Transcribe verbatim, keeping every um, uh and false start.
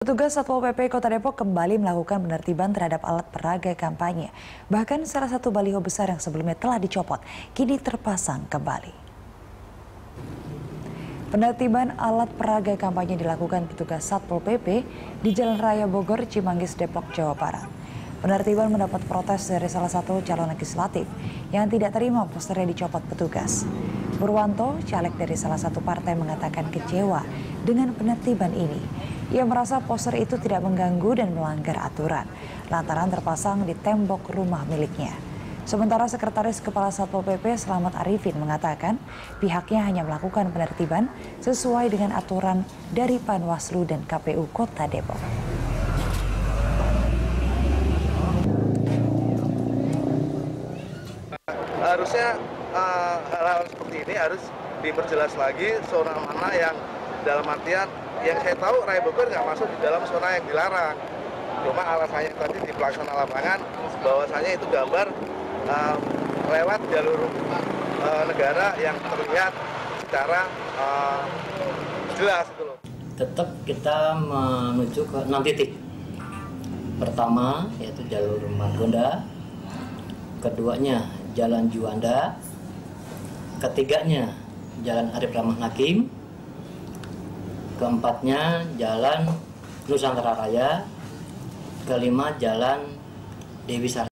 Petugas Satpol P P Kota Depok kembali melakukan penertiban terhadap alat peraga kampanye. Bahkan salah satu baliho besar yang sebelumnya telah dicopot, kini terpasang kembali. Penertiban alat peraga kampanye dilakukan petugas Satpol P P di Jalan Raya Bogor, Cimanggis, Depok, Jawa Barat. Penertiban mendapat protes dari salah satu calon legislatif yang tidak terima posternya dicopot petugas. Purwanto, caleg dari salah satu partai, mengatakan kecewa dengan penertiban ini. Ia merasa poster itu tidak mengganggu dan melanggar aturan, lantaran terpasang di tembok rumah miliknya. Sementara Sekretaris Kepala Satpol P P Slamet Arifin mengatakan pihaknya hanya melakukan penertiban sesuai dengan aturan dari Panwaslu dan K P U Kota Depok. Harusnya uh, hal-hal seperti ini harus diperjelas lagi zona mana yang dalam artian yang saya tahu Raya Bogor nggak masuk di dalam zona yang dilarang. Cuma alasannya tadi di pelaksana lapangan bahwasanya itu gambar uh, lewat jalur uh, negara yang terlihat secara uh, jelas itu loh. Tetap kita menuju ke enam titik. Pertama yaitu jalur Margonda, keduanya Jalan Juanda, ketiganya Jalan Arif Rahman Hakim, keempatnya Jalan Nusantara Raya, kelima Jalan Dewi Sartika.